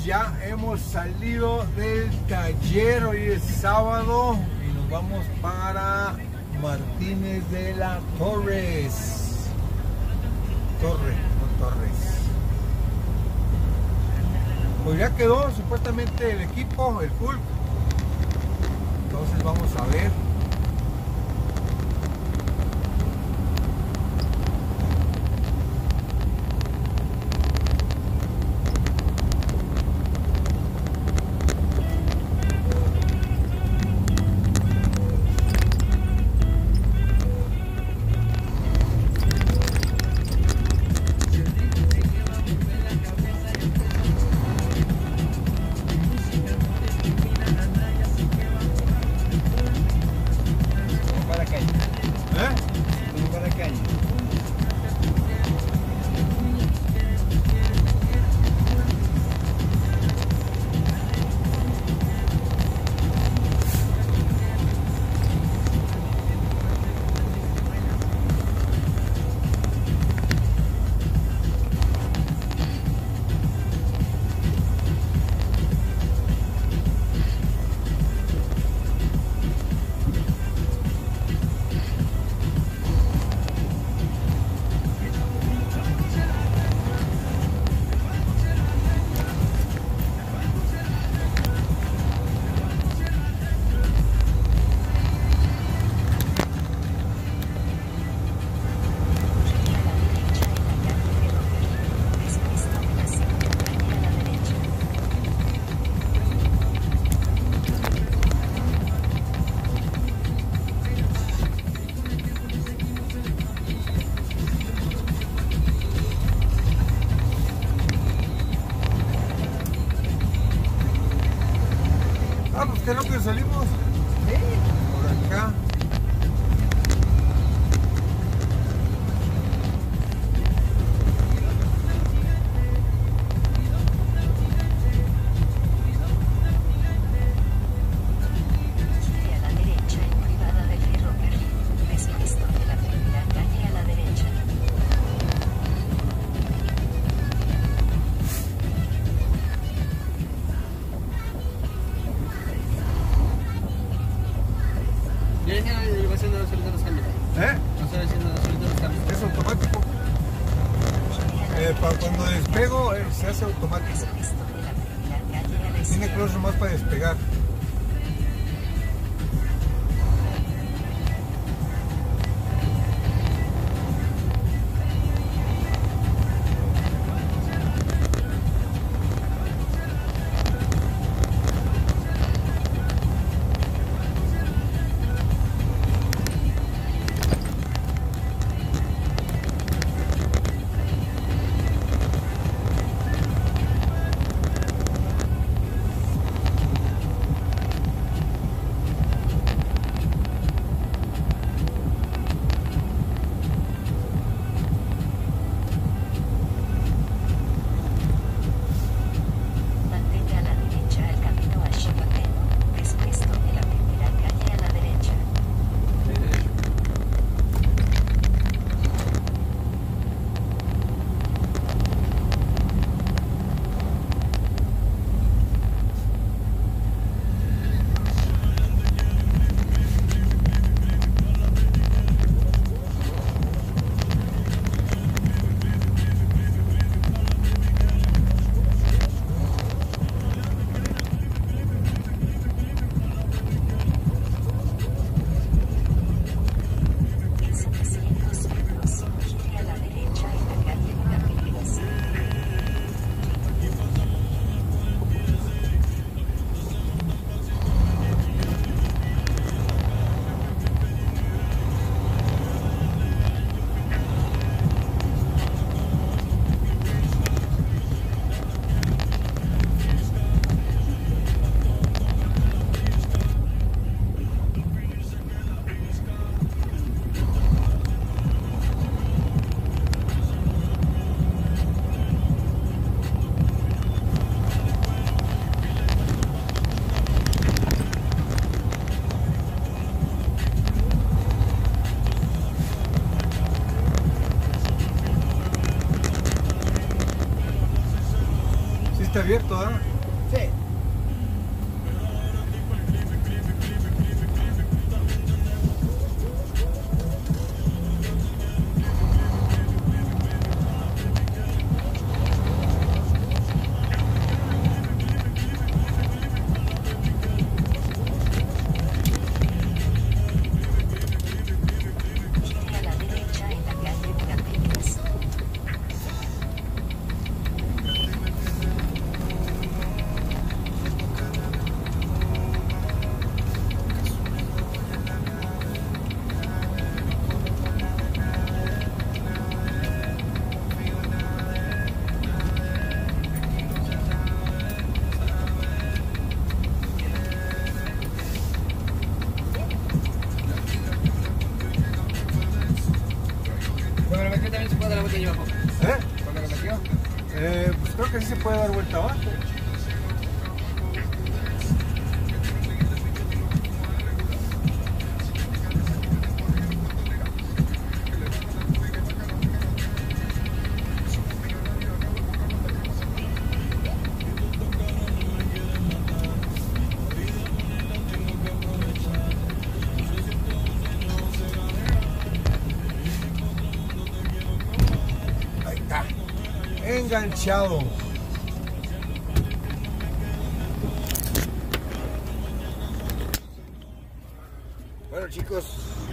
amigos, ya hemos salido del taller. Hoy es sábado y nos vamos para Martínez de la Torres. Torres. Pues ya quedó supuestamente el equipo, el Hulk. Entonces vamos a ver. Pues qué rápido salimos. Por acá. Gire a la derecha en privada del ferrocarril. Después tome la primera calle a la derecha. Va haciendo la solita los cambios. Va haciendo la solita los cambios. Es automático. Para cuando despego se hace automático. Después tome la primera calle a la Tiene izquierda. cruce más para despegar. Mantenga a la derecha el camino a Chipapeno. Después tome la primera calle a la derecha. En 700 metros, gire a la derecha en la calle de la Peligrosa. Está abierto, ¿ah? vuelta allá abajo? ¿Cuándo lo metió? Pues creo que sí se puede dar vuelta abajo. Enganchado. Bueno, chicos,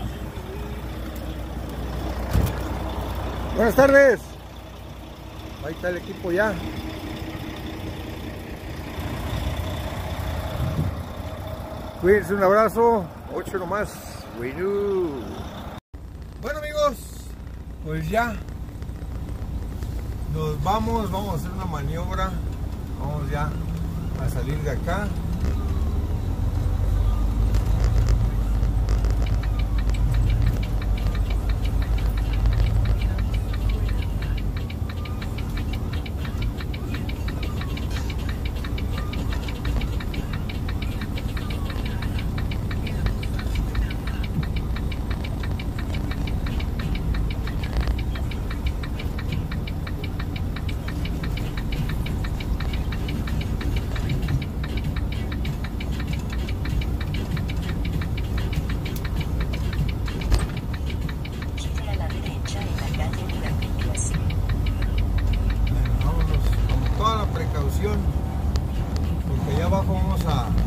buenas tardes. Ahí está el equipo ya. Cuídense, un abrazo. 8 nomás. Bueno, amigos, pues ya nos vamos a hacer una maniobra. Vamos ya a salir de acá. Porque allá abajo vamos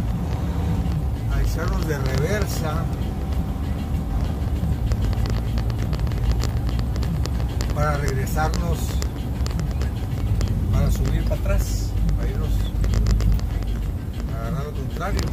a echarnos de reversa para regresarnos, para subir para atrás, para irnos a agarrar lo contrario.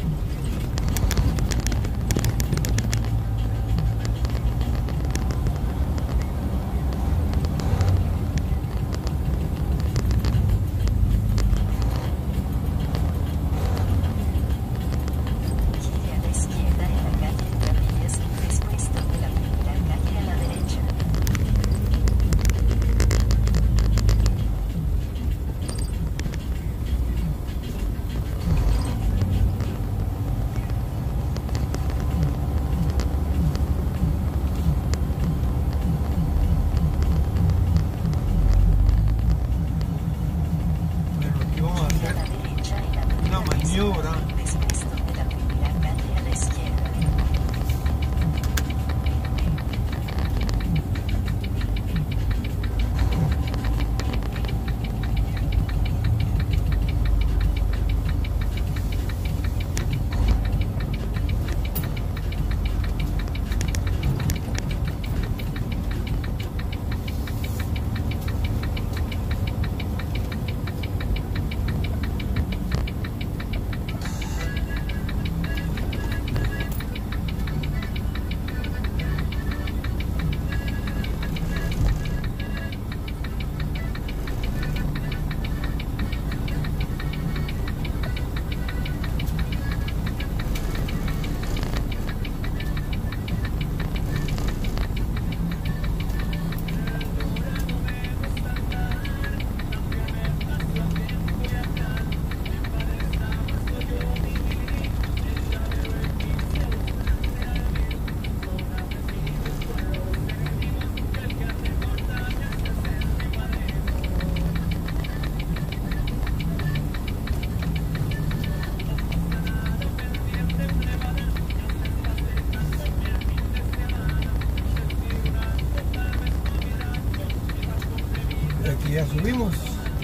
Aquí ya subimos.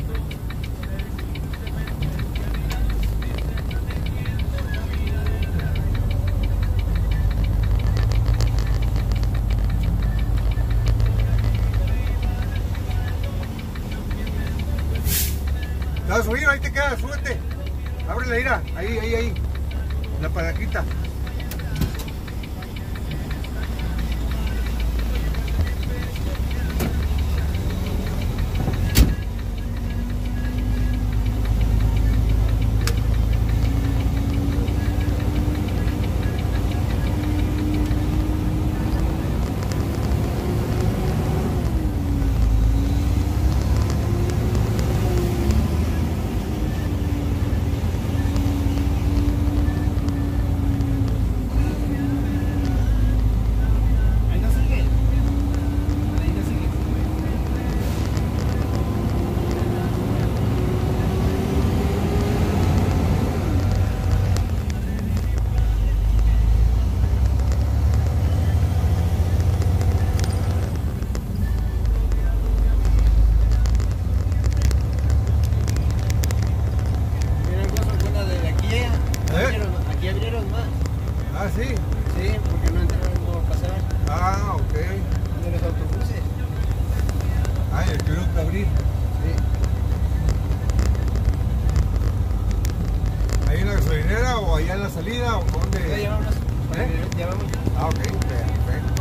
¿Te vas a subir? Ahí te quedas, súbete. Abre la ira, ahí. La palanquita. Ah, sí. Sí, porque no entramos a pasar Ah, ok. de los autobuses. Ah, y el tuvieron que abrir. Sí. ¿Ahí en la gasolinera o allá en la salida o Ya dónde? llevamos. Ya vamos. Ah, ok, perfecto.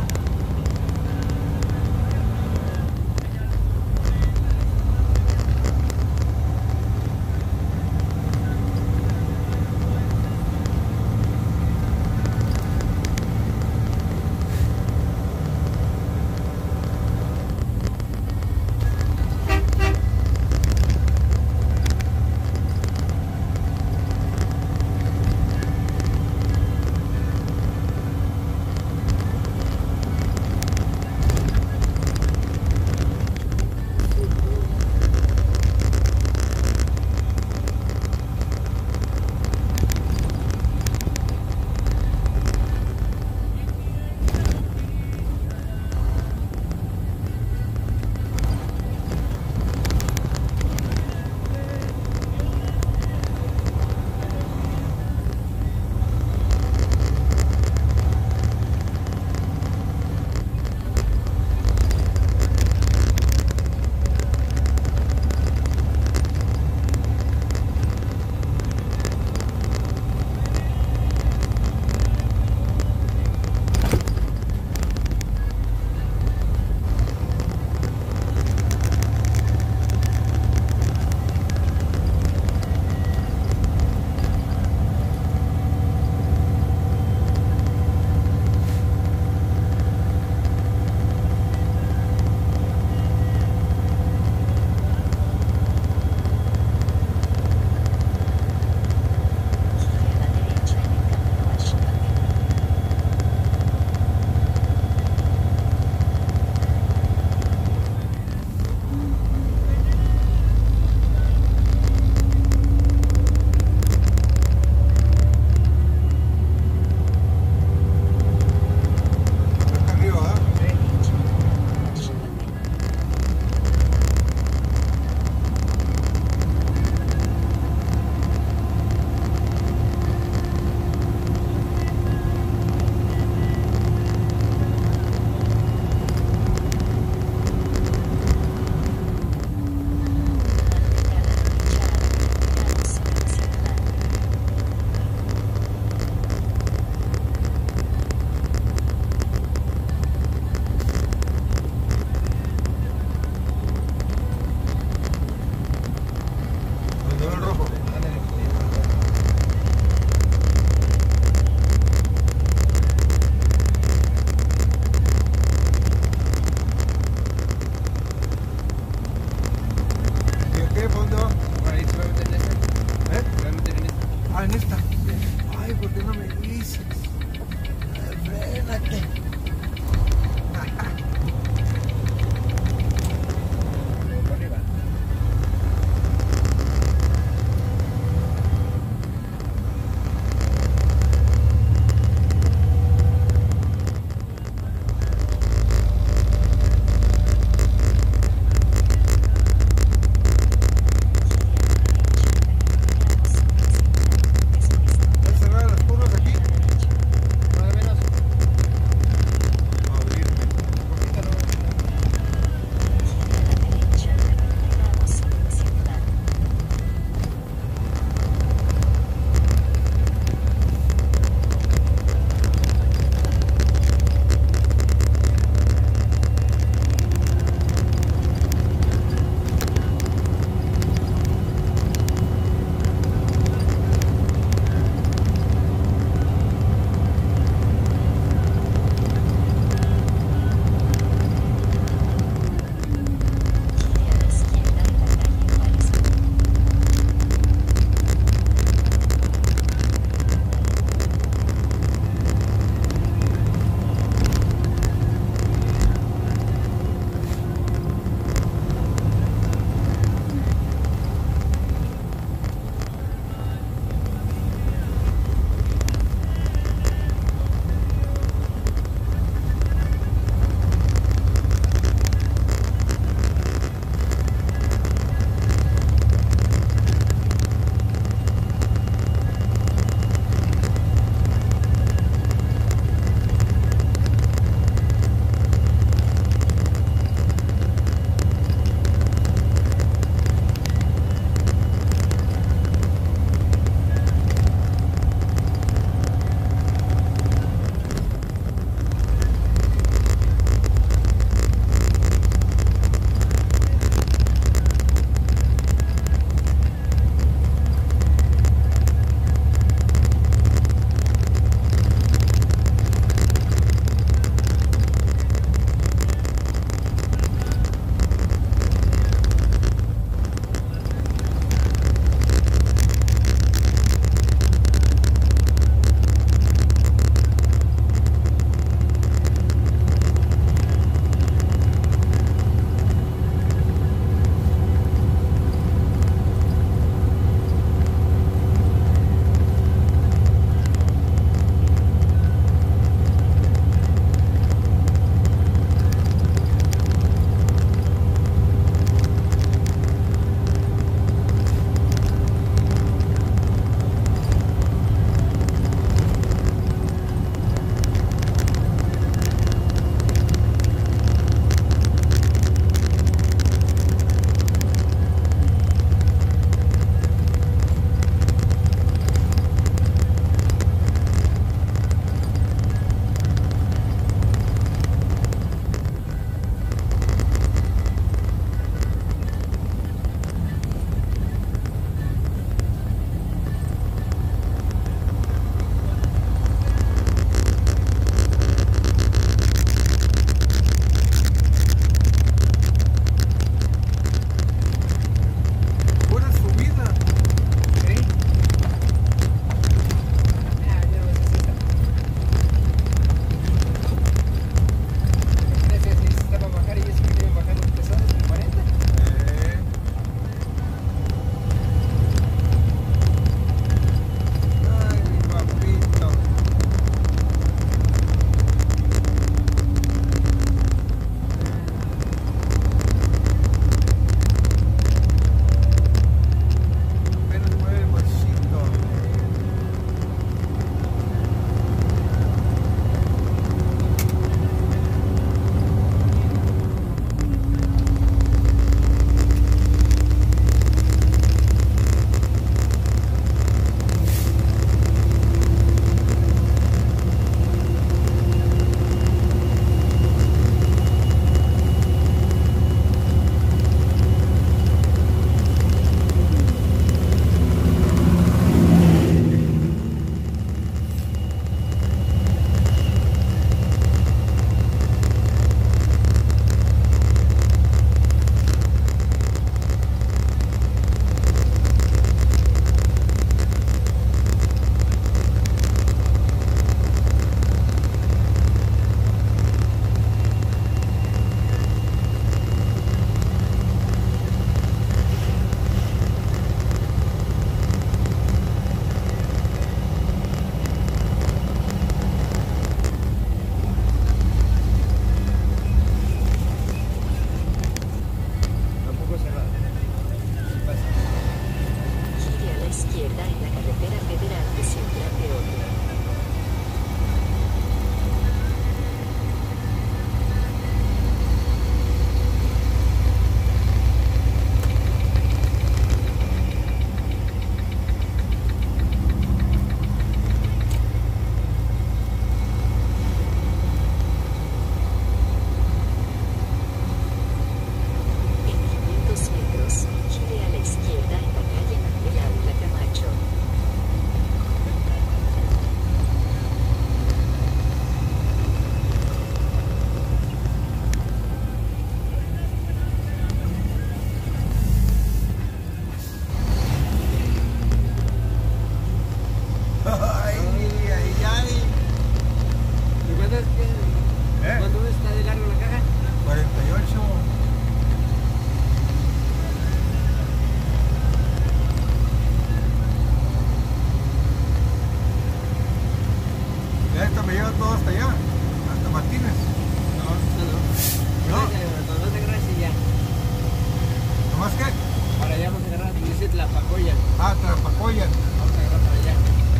ahorita me lleva todo hasta allá, hasta Martínez. No, ¿No? Vamos a agarrar así ya. ¿Nomás qué? Para allá vamos a agarrar, dice Tlapacoya. Ah, Tlapacoyan. Vamos a agarrar para allá.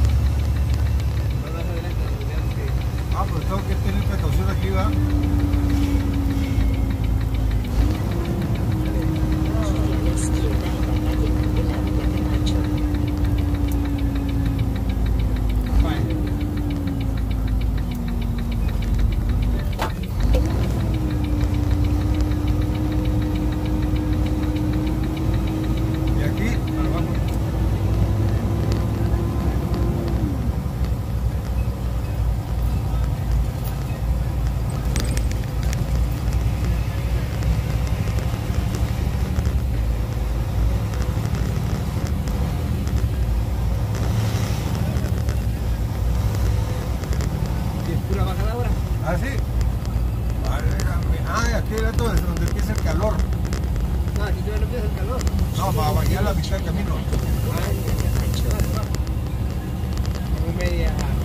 Más adelante nos olvidamos que... Ah, pues tengo que tener precaución aquí, ¿va? Gire a la izquierda en la calle Candelaria de Macho. Y aquí, para abajo. ¿Y es pura bajada ahora? ¿Ah, sí? Ah, y aquí era todo desde donde empieza el calor. No, aquí todavía no empieza el calor. No, para bañar la mitad del camino. Candelaria de Macho. Como media...